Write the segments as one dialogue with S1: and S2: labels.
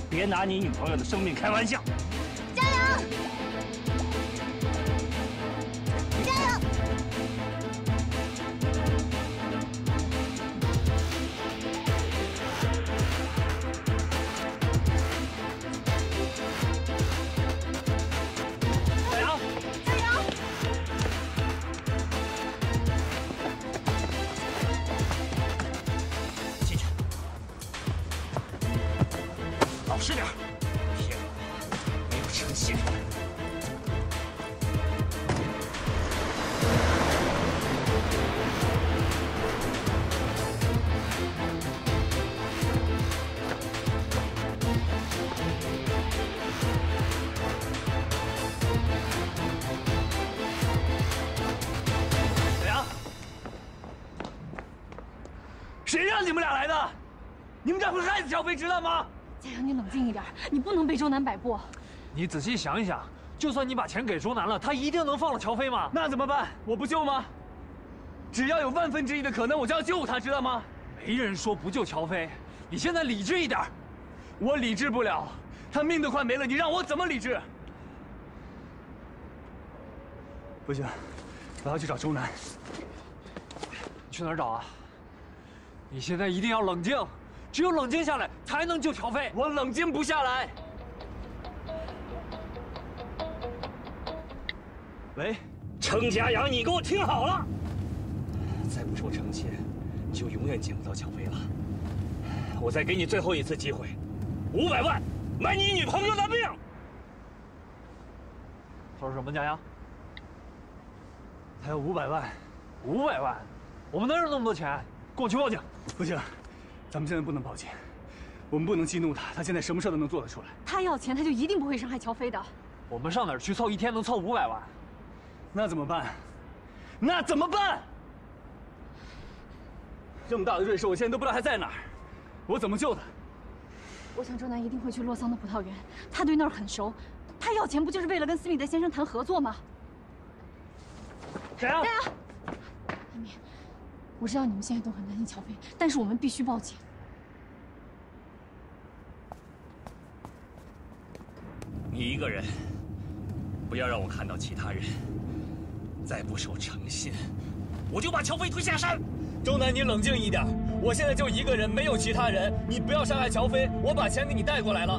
S1: 别拿你女朋友的生命开玩笑。
S2: 加油！加油！
S1: 加油！
S2: 加油！
S1: 进去，老实点儿。骗我，没有诚信。怎样？谁让你们俩来的？你们这样会害死小飞，知道吗？
S3: 佳阳，你冷静一点，你不能被周南摆布。
S4: 你仔细想一想，就算你把钱给周南了，他一定能放了乔飞吗？
S1: 那怎么办？我不救吗？只要有1/1000的可能，我就要救他，知道吗？
S4: 没人说不救乔飞，你现在理智一点。
S1: 我理智不了，他命都快没了，你让我怎么理智？不行，我要去找周南。
S4: 去哪儿找啊？你现在一定要冷静，只有冷静下来，才能救乔飞。
S1: 我冷静不下来。喂，程家阳，你给我听好了，再不说诚信，你就永远见不到乔飞了。我再给你最后一次机会，500万买你女朋友的命。
S4: 说什么，佳阳？
S1: 还有500万
S4: 500万？我们哪有那么多钱？跟我去报警！
S1: 不行，咱们现在不能报警，我们不能激怒他，他现在什么事都能做得出来。
S3: 他要钱，他就一定不会伤害乔飞的。
S4: 我们上哪儿去凑？一天能凑500万？
S1: 那怎么办？那怎么办？这么大的瑞士，我现在都不知道他在哪儿，我怎么救他？
S3: 我想周南一定会去洛桑的葡萄园，他对那儿很熟。他要钱不就是为了跟斯密德先生谈合作吗？
S1: 谁啊？
S3: 阿米，我知道你们现在都很担心乔飞，但是我们必须报警。
S1: 你一个人，不要让我看到其他人。再不守诚信，我就把乔飞推下山。周南，你冷静一点，我现在就一个人，没有其他人，你不要伤害乔飞。我把钱给你带过来了。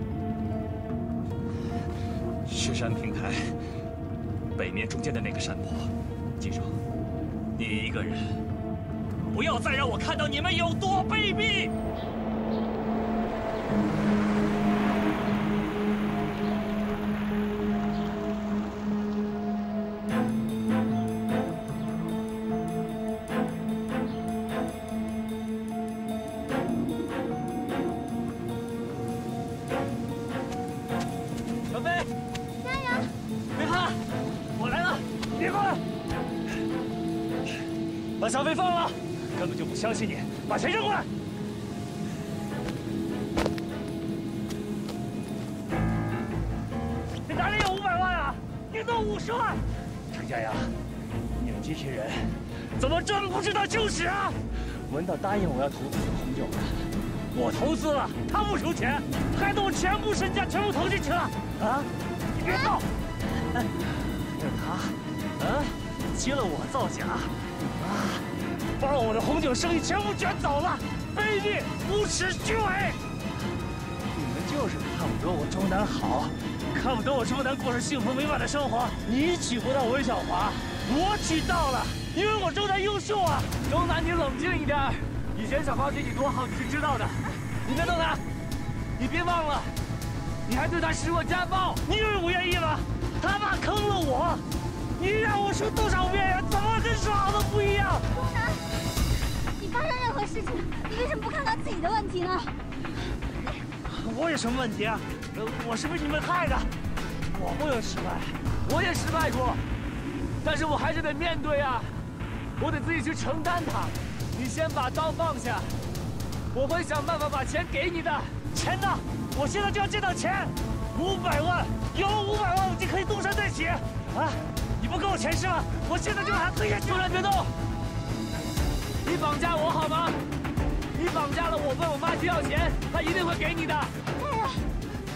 S1: 石山平台北面中间的那个山坡，记住，你一个人，不要再让我看到你们有多卑鄙。小飞，
S2: 加油！
S1: 别怕，我来了，别过来，把小飞放了，根本就不相信你，把钱扔过来。你哪里有500万啊？你都50万！程家阳，你们这些人怎么这么不知道羞耻啊？文道答应我要投资红酒的，我投资了，他不出钱，害得我全部身家全部投进去了。啊！你别闹！哎，这他，接了我造假，把我的红酒生意全部卷走了，卑鄙、无耻、虚伪！你们就是看不得我周南好，看不得我周南过着幸福美满的生活。你娶不到文小华，我娶到了，因为我周南优秀啊！周南，你冷静一点，以前小花对你多好，你是知道的。你别动他，你别忘了。你还对他施过家暴，你以为我愿意吗？他爸坑了我，你让我受多少遍呀？怎么跟说好的不一样？
S2: 周南，你发生任何事情，你为什么不看到自己的问题呢？
S1: 我有什么问题啊？我是被你们害的，我不能失败，我也失败过，但是我还是得面对啊，我得自己去承担它。你先把刀放下，我会想办法把钱给你的。钱呢？我现在就要见到钱，500万，有了500万，我就可以东山再起。啊，你不给我钱是吧？我现在就把他推下去。周南，别动！你绑架我好吗？你绑架了我，问我妈去要钱，她一定会给你的。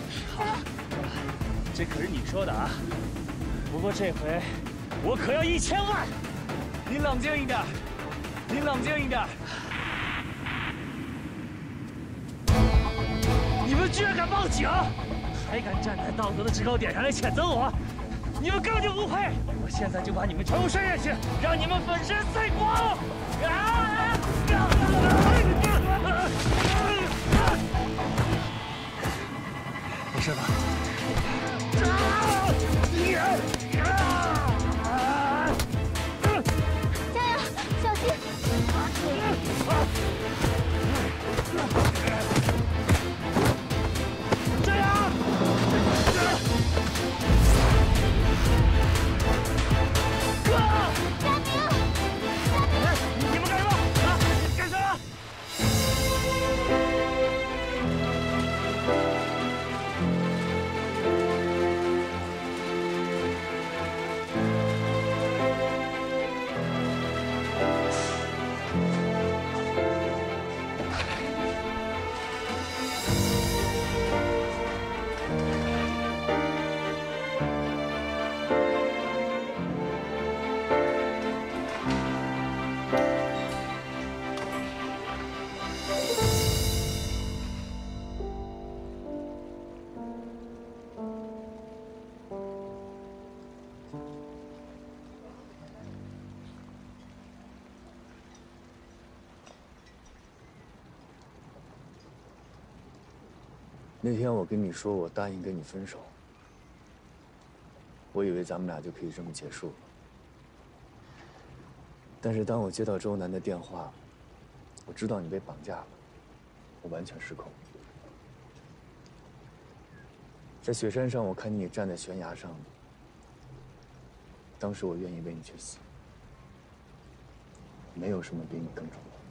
S1: 这可是你说的啊。不过这回我可要1000万。
S4: 您冷静一点，您冷静一点。
S1: 你们居然敢报警，还敢站在道德的制高点上来谴责我！你们根本就不配！我现在就把你们全部摔下去，让你们粉身碎骨！
S4: 没事吧？
S2: 加油，小心！
S1: 加油！你们干什么？啊！干什么？
S5: 那天我跟你说我答应跟你分手，我以为咱们俩就可以这么结束了。但是当我接到周南的电话，我知道你被绑架了，我完全失控。在雪山上，我看你站在悬崖上，当时我愿意为你去死，没有什么比你更重要。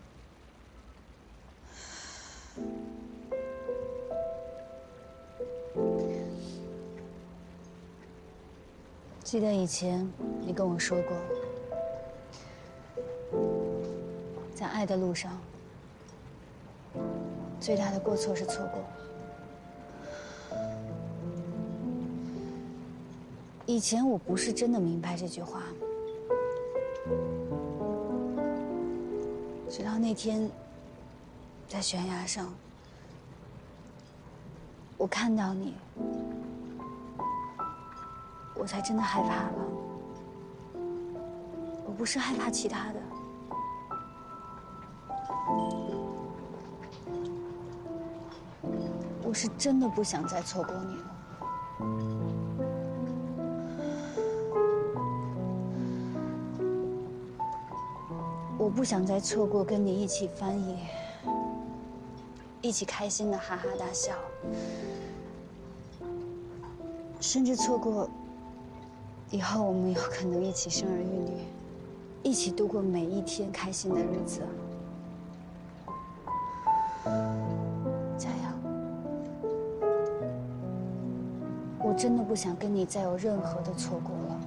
S6: 记得以前你跟我说过，在爱的路上，最大的过错是错过。以前我不是真的明白这句话，直到那天在悬崖上，我看到你。我才真的害怕了。我不是害怕其他的，我是真的不想再错过你了。我不想再错过跟你一起翻译，一起开心的哈哈大笑，甚至错过以后我们有可能一起生儿育女，一起度过每一天开心的日子。佳阳，我真的不想跟你再有任何的错过了。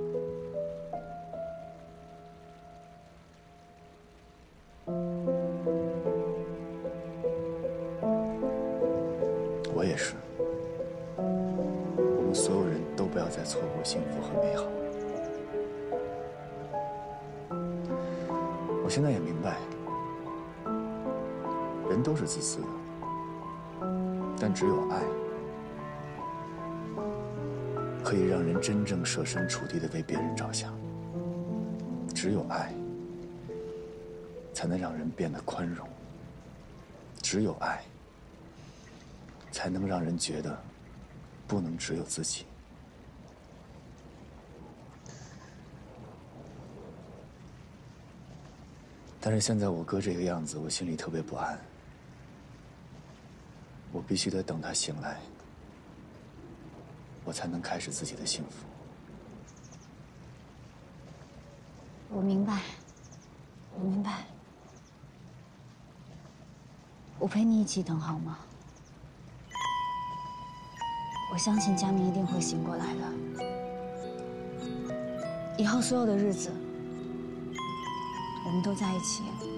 S5: 我也是。我们所有人都不要再错过幸福和美好。我现在也明白，人都是自私的，但只有爱可以让人真正设身处地的为别人着想。只有爱才能让人变得宽容。只有爱才能让人觉得不能只有自己。但是现在我哥这个样子，我心里特别不安。我必须得等他醒来，我才能开始自己的幸福。
S6: 我明白，我明白。我陪你一起等好吗？我相信佳明一定会醒过来的。以后所有的日子，我们都在一起。